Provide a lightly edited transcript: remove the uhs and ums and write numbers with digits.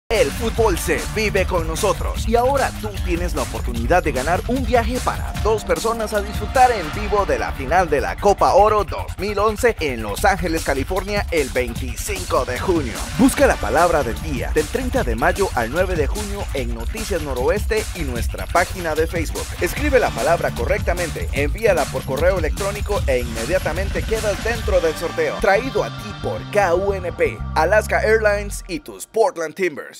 El fútbol se vive con nosotros y ahora tú tienes la oportunidad de ganar un viaje para 2 personas a disfrutar en vivo de la final de la Copa Oro 2011 en Los Ángeles, California, el 25 de junio. Busca la palabra del día del 30 de mayo al 9 de junio en Noticias Noroeste y nuestra página de Facebook. Escribe la palabra correctamente, envíala por correo electrónico e inmediatamente quedas dentro del sorteo. Traído a ti por KUNP, Alaska Airlines y tus Portland Timbers.